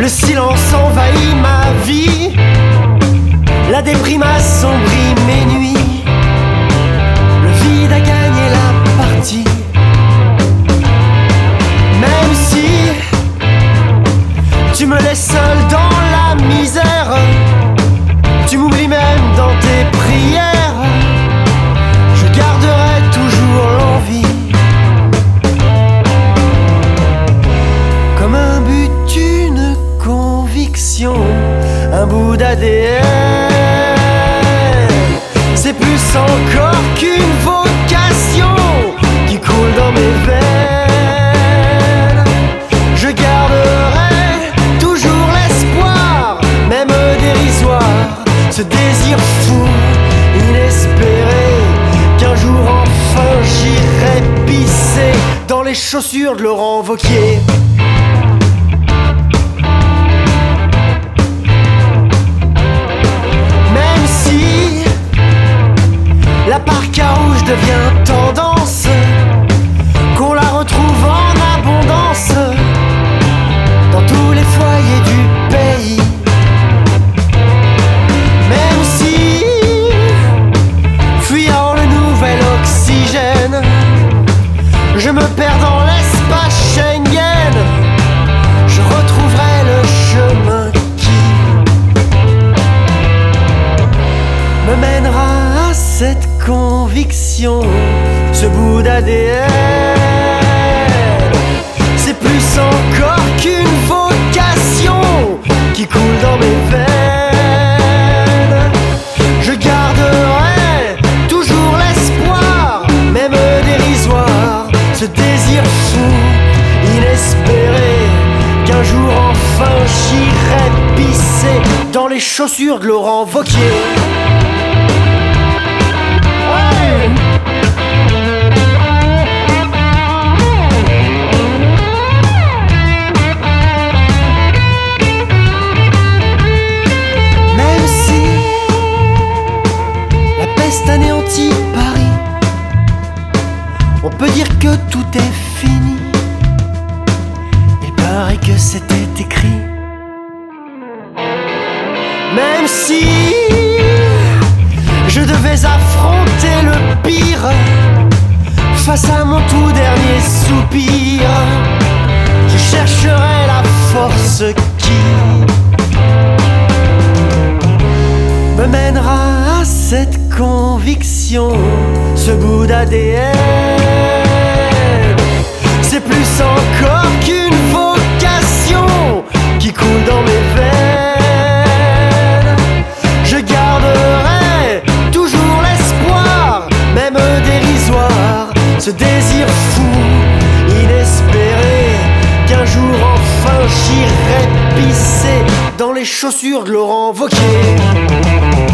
Le silence envahit ma vie, la déprime assombrit mes nuits, le vide a gagné la partie. Même si tu me laisses seul dans la misère, tu m'oublies même dans tes prières, je garderai toujours l'envie. Comme un but, une conviction, un bout d'ADN. C'est plus encore qu'une vocation qui coule dans mes veines. Je garderai toujours l'espoir, même dérisoire, ce désir fou, inespéré, qu'un jour enfin j'irai pisser dans les chaussures de Laurent Wauquiez. Même si la parka rouge devient tendance, qu'on la retrouve en abondance dans tous les foyers du pays. Même si, fuyant le nouvel oxygène, je me perds dans l'espace Schengen, je retrouverai le chemin qui me mènera à cette conviction, ce bout d'ADN. C'est plus encore qu'une vocation qui coule dans mes veines. Je garderai toujours l'espoir, même dérisoire, ce désir fou, inespéré, qu'un jour enfin j'irai pisser dans les chaussures de Laurent Wauquiez. Même si la peste anéantit Paris, on peut dire que tout est fini. Il paraît que c'était écrit. Même si je devais affronter le pire face à mon tout dernier soupir, je chercherai la force qui me mènera à cette conviction, ce bout d'ADN. C'est plus encore qu'une vocation qui coule dans mes veines. Je garderai toujours l'espoir, même dérisoire, ce désir fou, inespéré, qu'un jour enfin j'irai pisser dans les chaussures de Laurent Wauquiez.